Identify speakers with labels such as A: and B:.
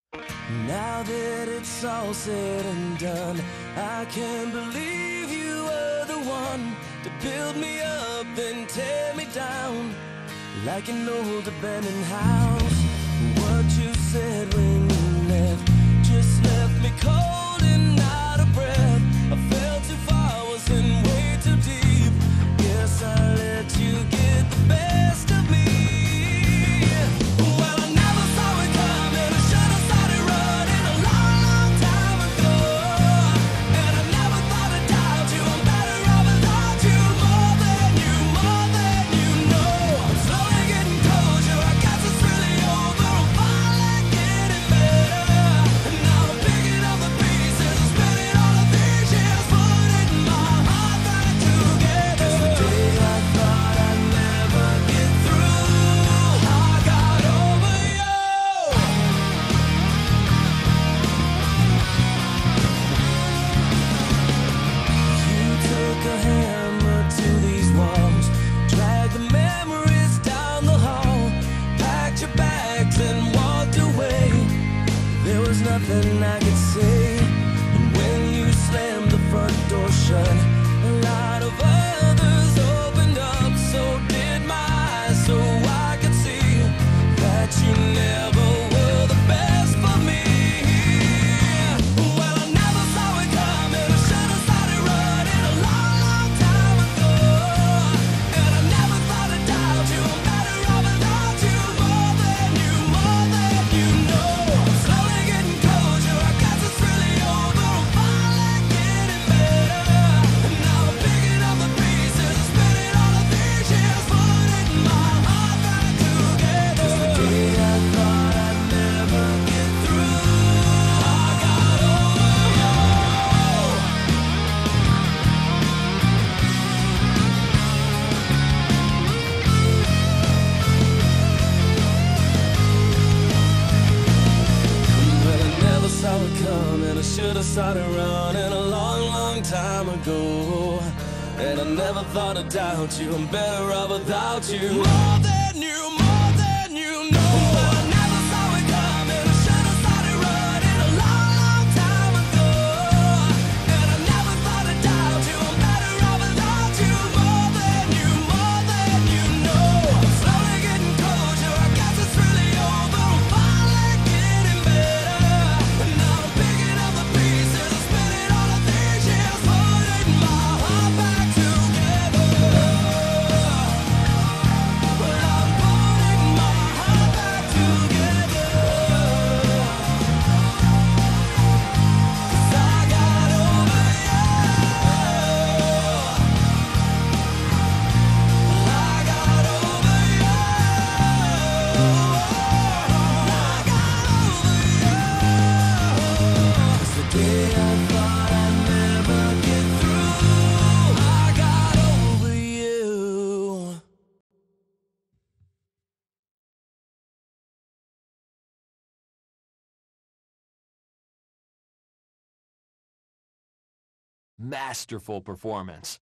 A: Now that it's all said and done, I can't believe you were the one to build me up then tear me down like an old abandoned house. What you said when you left just left me cold and out of breath. I fell too far, was in way too deep. Guess I let you get the best of me. Well, I never saw it coming. I should have started running a long, long time ago. And I never thought I'd doubt you. I'm better off without you. More than you know. I'm slowly getting closure. I guess it's really over. I'm finally getting better. And now I'm picking up the pieces and spinning all of these years, putting my heart back together. 'Cause the day I thought I'd never get through, I got over you. You took a hammer to these walls, dragged the memories down the hall, packed your bags and walked away. There was nothing I could say. And when you slammed the front door shut, a lot of others opened up. So did my eyes, so I could see that you never were the best for me. Well, I never saw it coming. I should have started running a long, long time ago. And I never thought I'd doubt you. I'm better off without you. More than you know. I'm slowly getting closure. I guess it's really over. I'm finally getting better. And now I'm picking up the pieces and spinning all of these years, putting my heart back together. 'Cause the day I thought I'd never get through, I got over you. Well, I never saw it coming. I should have started running a long, long time ago. And I never thought I'd doubt you. I'm better off without you. More than you know. Well, I never saw it coming. I should have started running a long, long time ago. And I never thought I'd doubt you. I'm better off without you. More than you know. I'm slowly getting closure. I guess it's really over. I'm finally getting better. And now I'm picking up the pieces and spinning all of these years, putting my heart back together. Well, I'm putting my heart back together. 'Cause I got over you. I got over you. I got over you. 'Cause the day I thought I'd never get through, I got over you.
B: Masterful performance.